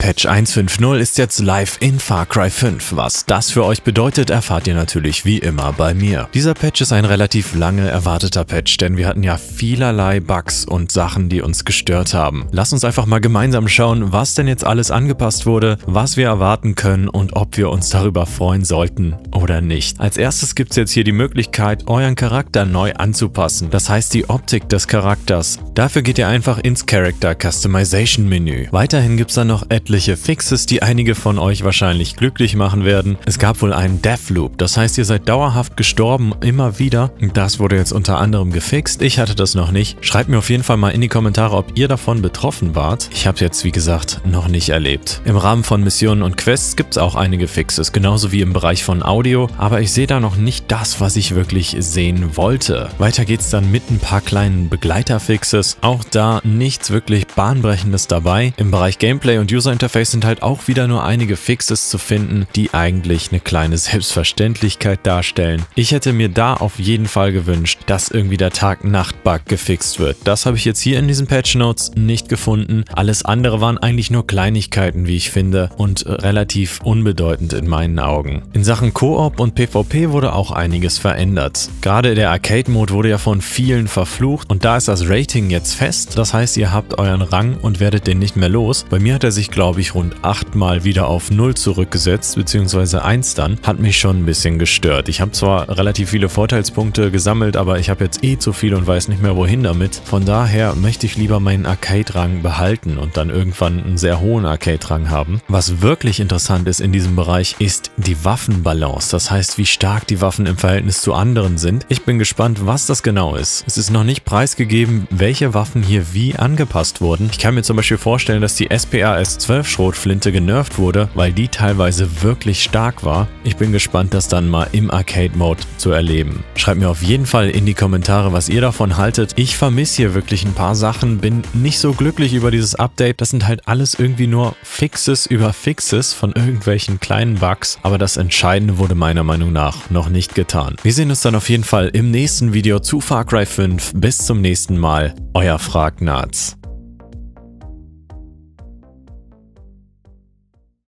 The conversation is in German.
Patch 1.5.0 ist jetzt live in Far Cry 5. Was das für euch bedeutet, erfahrt ihr natürlich wie immer bei mir. Dieser Patch ist ein relativ lange erwarteter Patch, denn wir hatten ja vielerlei Bugs und Sachen, die uns gestört haben. Lasst uns einfach mal gemeinsam schauen, was denn jetzt alles angepasst wurde, was wir erwarten können und ob wir uns darüber freuen sollten oder nicht. Als erstes gibt es jetzt hier die Möglichkeit, euren Charakter neu anzupassen. Das heißt die Optik des Charakters. Dafür geht ihr einfach ins Character Customization Menü. Weiterhin gibt es dann noch etliche Fixes, die einige von euch wahrscheinlich glücklich machen werden. Es gab wohl einen Deathloop, das heißt, ihr seid dauerhaft gestorben, immer wieder. Das wurde jetzt unter anderem gefixt. Ich hatte das noch nicht. Schreibt mir auf jeden Fall mal in die Kommentare, ob ihr davon betroffen wart. Ich habe es jetzt, wie gesagt, noch nicht erlebt. Im Rahmen von Missionen und Quests gibt es auch einige Fixes, genauso wie im Bereich von Audio, aber ich sehe da noch nicht das, was ich wirklich sehen wollte. Weiter geht es dann mit ein paar kleinen Begleiter-Fixes. Auch da nichts wirklich Bahnbrechendes dabei. Im Bereich Gameplay und User Interface sind halt auch wieder nur einige Fixes zu finden, die eigentlich eine kleine Selbstverständlichkeit darstellen. Ich hätte mir da auf jeden Fall gewünscht, dass irgendwie der Tag-Nacht-Bug gefixt wird. Das habe ich jetzt hier in diesen Patch Notes nicht gefunden. Alles andere waren eigentlich nur Kleinigkeiten, wie ich finde, und relativ unbedeutend in meinen Augen. In Sachen Koop und PvP wurde auch einiges verändert. Gerade der Arcade-Mode wurde ja von vielen verflucht und da ist das Rating jetzt fest. Das heißt, ihr habt euren Rang und werdet den nicht mehr los. Bei mir hat er sich, glaube ich, rund 8 Mal wieder auf 0 zurückgesetzt, beziehungsweise 1 dann. Hat mich schon ein bisschen gestört. Ich habe zwar relativ viele Vorteilspunkte gesammelt, aber ich habe jetzt zu viel und weiß nicht mehr wohin damit. Von daher möchte ich lieber meinen Arcade-Rang behalten und dann irgendwann einen sehr hohen Arcade-Rang haben. Was wirklich interessant ist in diesem Bereich, ist die Waffenbalance. Das heißt, wie stark die Waffen im Verhältnis zu anderen sind. Ich bin gespannt, was das genau ist. Es ist noch nicht preisgegeben, welche Waffen hier wie angepasst wurden. Ich kann mir zum Beispiel vorstellen, dass die SPAS-12 Schrotflinte genervt wurde, weil die teilweise wirklich stark war. Ich bin gespannt, das dann mal im Arcade-Mode zu erleben. Schreibt mir auf jeden Fall in die Kommentare, was ihr davon haltet. Ich vermisse hier wirklich ein paar Sachen, bin nicht so glücklich über dieses Update. Das sind halt alles irgendwie nur Fixes über Fixes von irgendwelchen kleinen Bugs, aber das Entscheidende wurde meiner Meinung nach noch nicht getan. Wir sehen uns dann auf jeden Fall im nächsten Video zu Far Cry 5. Bis zum nächsten Mal, euer Fragnaz.